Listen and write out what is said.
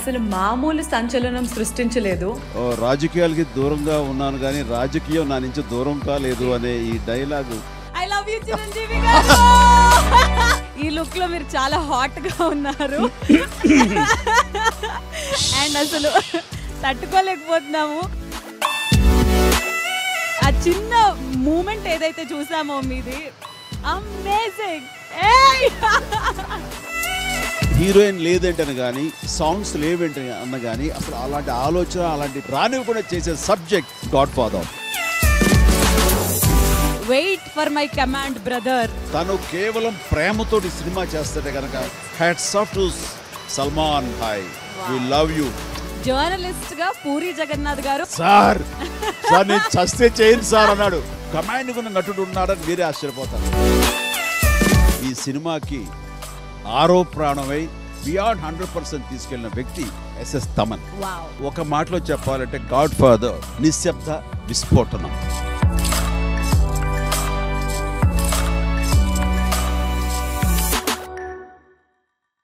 అసలు మామూలు సంచలనం సృష్టించలేదు. రాజకీయాలకి దూరంగా ఉన్నాను కానీ రాజకీయం నా నుంచి దూరం కాలేదు అనే ఈ dialogue. I love you Chiranjeevi గారు. ఈ లుక్ లో మీరు చాలా హాట్ గా ఉన్నారు అండ్ అసలు తట్టుకోలేకపోతున్నాము. ఆ చిన్న మూమెంట్ ఏదైతే చూసామో మీది అమేజింగ్. హీరోయిన్ లేదంటని కానీ సాంగ్స్ లేవేంటని అన్న కానీ అసలు అలాంటి ఆలోచన అలాంటి రానివ్వకుండా చేసే subject Godfather. Wait for my command brother. తను కేవలం ప్రేమతోటి సినిమా చేస్తాడే కనుక hats off to Salman bhai, we love you. Journalist గా పూరి జగన్నాథ్ గారు సార్ నేను చస్తే చేయను సార్ అన్నాడు. కమాండ్ ఉన్న నటుడు ఉన్నాడని మీరే ఆశ్చర్యపోతారు. ఈ సినిమాకి ఆరో ప్రాణమై బియాండ్ 100% తీసుకెళ్లిన వ్యక్తి ఎస్ఎస్ తమన్. ఒక మాటలో చెప్పాలంటే గాడ్ ఫాదర్ నిశ్శబ్ద విస్ఫోటనం.